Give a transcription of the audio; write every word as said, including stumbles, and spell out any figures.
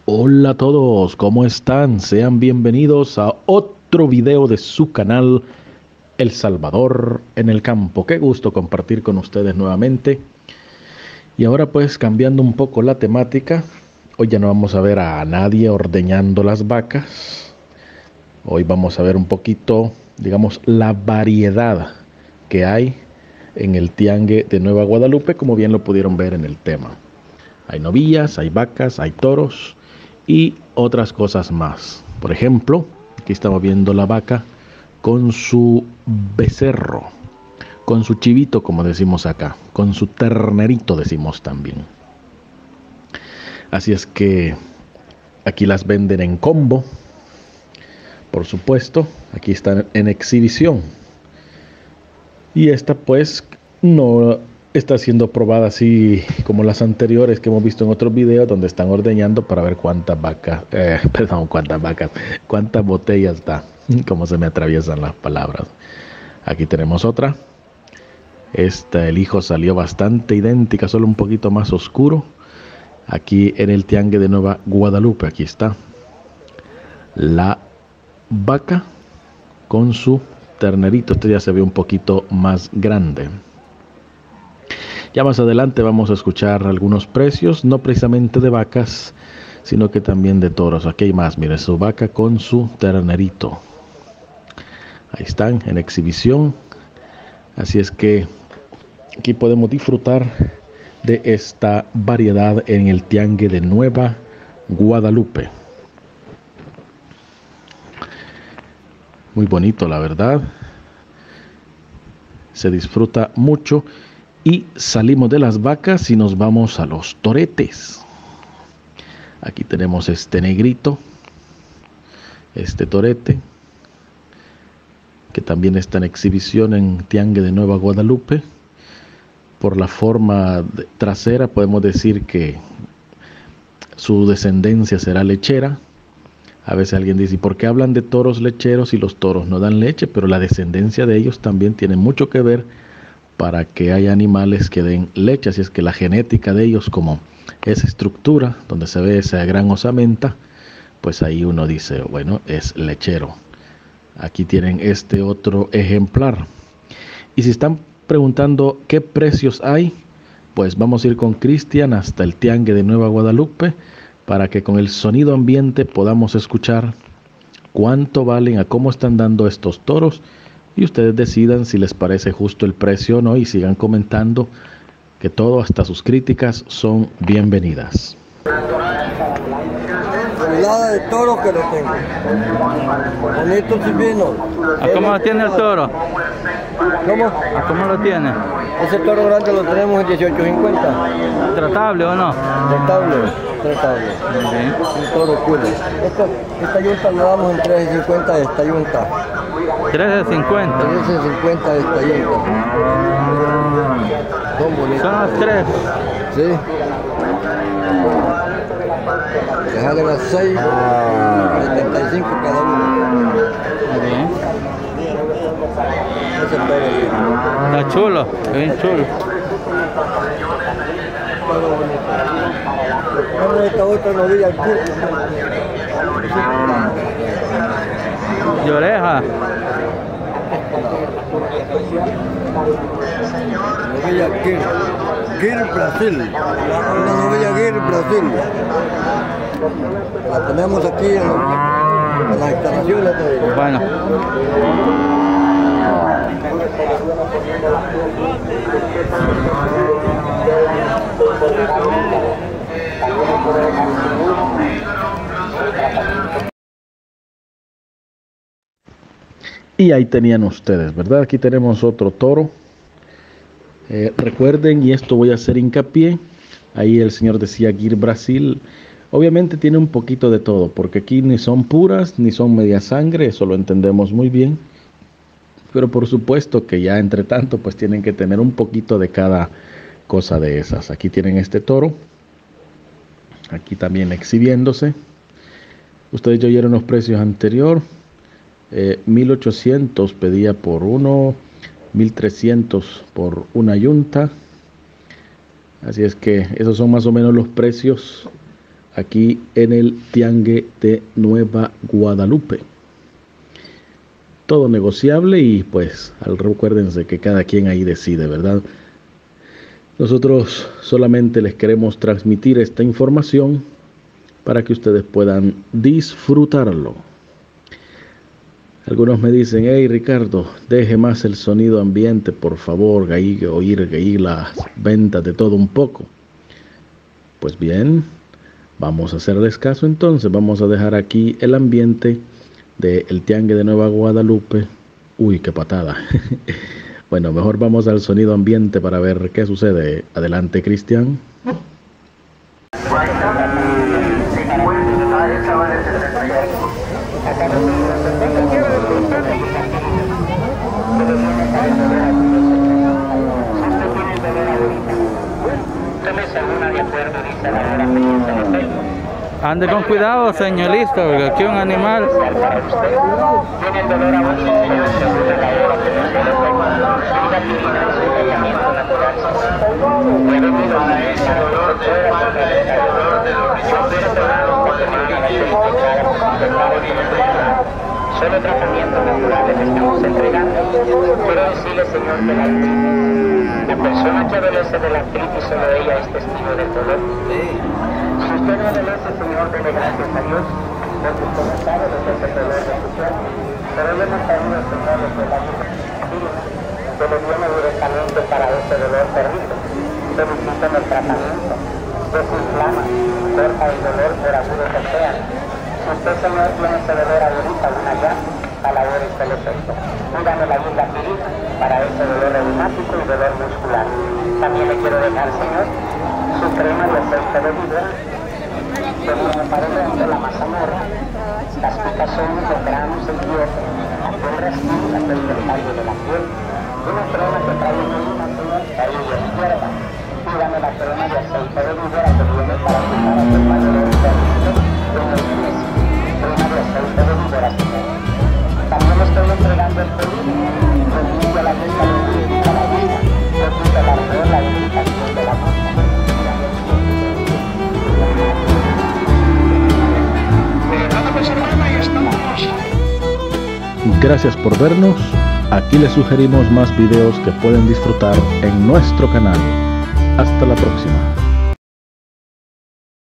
Hola a todos, ¿cómo están? Sean bienvenidos a otro video de su canal El Salvador en el Campo. Qué gusto compartir con ustedes nuevamente. Y ahora pues cambiando un poco la temática, hoy ya no vamos a ver a nadie ordeñando las vacas. Hoy vamos a ver un poquito, digamos, la variedad que hay en el tiangue de Nueva Guadalupe, como bien lo pudieron ver en el tema. Hay novillas, hay vacas, hay toros y otras cosas más. Por ejemplo, aquí estamos viendo la vaca con su becerro, con su chivito, como decimos acá, con su ternerito decimos también. Así es que aquí las venden en combo, por supuesto, aquí están en exhibición. Y esta pues no está siendo probada así como las anteriores que hemos visto en otros videos, donde están ordeñando para ver cuántas vacas, eh, perdón, cuántas vacas, cuántas botellas da, como se me atraviesan las palabras. Aquí tenemos otra. Esta, el hijo salió bastante idéntica, solo un poquito más oscuro. Aquí en el tiangue de Nueva Guadalupe, aquí está la vaca con su ternerito. Este ya se ve un poquito más grande. Ya más adelante vamos a escuchar algunos precios, no precisamente de vacas, sino que también de toros. Aquí hay más, mire, su vaca con su ternerito. Ahí están, en exhibición. Así es que aquí podemos disfrutar de esta variedad en el tiangue de Nueva Guadalupe. Muy bonito, la verdad. Se disfruta mucho. Y salimos de las vacas y nos vamos a los toretes. Aquí tenemos este negrito, este torete, que también está en exhibición en tiangue de Nueva Guadalupe. Por la forma trasera podemos decir que su descendencia será lechera. A veces alguien dice, ¿por qué hablan de toros lecheros si los toros no dan leche? Pero la descendencia de ellos también tiene mucho que ver para que haya animales que den leche. Así es que la genética de ellos, como esa estructura donde se ve esa gran osamenta, pues ahí uno dice, bueno, es lechero. Aquí tienen este otro ejemplar. Y si están preguntando qué precios hay, pues vamos a ir con Cristian hasta el tiangue de Nueva Guadalupe para que con el sonido ambiente podamos escuchar cuánto valen, a cómo están dando estos toros, y ustedes decidan si les parece justo el precio o no, y sigan comentando, que todo, hasta sus críticas, son bienvenidas. Nada de toro que lo tengo. Bonito divino. ¿A cómo lo tiene el toro? ¿Cómo? ¿A cómo lo tiene? Ese toro grande lo tenemos en dieciocho cincuenta. ¿Tratable o no? Tratable, tratable. Bien. Un toro cool. Esta, esta yunta la damos en trece cincuenta de esta yunta. trece cincuenta. trece cincuenta de esta yunta. Son bonitos. Son los tres. Sí. Que salen a seis, setenta y cinco cada uno. Bien. Ese toro bien. Está chulo, bien chulo. Ahora esta otra novilla aquí. ¿Y oreja? Novilla Gir, Gir Brasil, una novilla Gir Brasil. La tenemos aquí en, en las instalaciones de... Bueno. Y ahí tenían ustedes, ¿verdad? Aquí tenemos otro toro. Eh, recuerden, y esto voy a hacer hincapié, ahí el señor decía Gir Brasil. Obviamente tiene un poquito de todo, porque aquí ni son puras ni son media sangre, eso lo entendemos muy bien. Pero por supuesto que ya entre tanto pues tienen que tener un poquito de cada cosa de esas. Aquí tienen este toro, aquí también exhibiéndose. Ustedes ya oyeron los precios anteriores. Eh, mil ochocientos pedía por uno, mil trescientos por una yunta. Así es que esos son más o menos los precios aquí en el Tiangue de Nueva Guadalupe. Todo negociable y pues recuérdense que cada quien ahí decide, ¿verdad? Nosotros solamente les queremos transmitir esta información para que ustedes puedan disfrutarlo. Algunos me dicen, hey Ricardo, deje más el sonido ambiente, por favor, ahí, oír, oír las ventas de todo un poco. Pues bien, vamos a hacerles caso entonces, vamos a dejar aquí el ambiente del Tiangue de Nueva Guadalupe. Uy, qué patada. Bueno, mejor vamos al sonido ambiente para ver qué sucede. Adelante, Cristian. Ande con cuidado, señorista, porque aquí un animal. Solo tratamientos naturales estamos entregando. Quiero decirle, señor, que la artritis, la persona que adolece de la artritis, solo ella es testigo del dolor. Si usted no adolece, señor, dele gracias a Dios, porque usted no sabe lo que es el dolor de su cuerpo. Pero yo no sabía, señor, lo que es la artritis. Yo le dio medicamento para ese dolor terrible. Solicito el tratamiento, desinflama, corta el dolor por agudo que sea. Si usted, señor, tiene ese dolor ahorita, una llanta, la labor es el efecto. Dígame la isla pirita para ese dolor reumático y dolor muscular. También le quiero dejar, señor, su crema de aceite de víbora, que viene para el hombre, la mazamorra, las picazones, los granos, el hierro, la tierra esquina, el tallo de la piel, una crema que trae una luna, señor, la isla izquierda. Dígame la crema de aceite de víbora que viene para quitar aquel mal dolor terrible de los pies. Crema de aceite de víbora, señor. También estoy entregando el peligro, que limpia la vista, que limpia la vista, que quita el ardor, la irritación de la vista. Gracias por vernos. Aquí les sugerimos más videos que pueden disfrutar en nuestro canal. Hasta la próxima.